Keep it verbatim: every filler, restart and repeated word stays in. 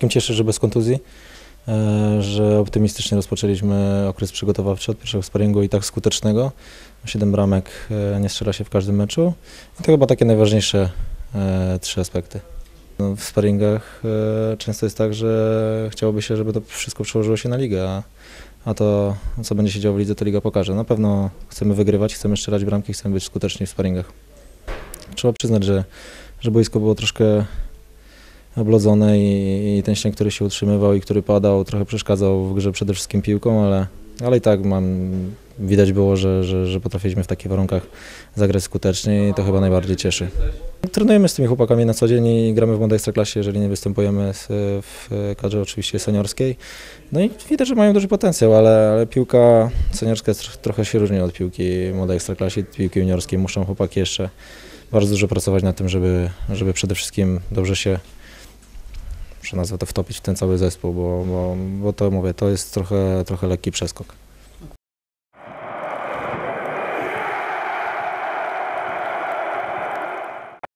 wszystkim cieszy, że bez kontuzji, że optymistycznie rozpoczęliśmy okres przygotowawczy od pierwszego sparingu i tak skutecznego. Siedem bramek nie strzela się w każdym meczu i to chyba takie najważniejsze trzy aspekty. No, w sparingach często jest tak, że chciałoby się, żeby to wszystko przełożyło się na ligę, a, a to, co będzie się działo w lidze, to liga pokaże. Na pewno chcemy wygrywać, chcemy strzelać bramki, chcemy być skuteczni w sparingach. Trzeba przyznać, że, że boisko było troszkę oblodzone i, i ten śnieg, który się utrzymywał i który padał, trochę przeszkadzał w grze przede wszystkim piłką, ale, ale i tak mam, widać było, że, że, że potrafiliśmy w takich warunkach zagrać skutecznie i to chyba najbardziej cieszy. Trenujemy z tymi chłopakami na co dzień i gramy w młodej ekstraklasie, jeżeli nie występujemy w kadrze oczywiście seniorskiej. No i widać, że mają duży potencjał, ale, ale piłka seniorska jest, trochę się różni od piłki młodej ekstraklasie i piłki juniorskiej. Muszą chłopaki jeszcze bardzo dużo pracować nad tym, żeby, żeby przede wszystkim dobrze się, muszę nazwać to, wtopić w ten cały zespół, bo, bo, bo to mówię, to jest trochę, trochę lekki przeskok.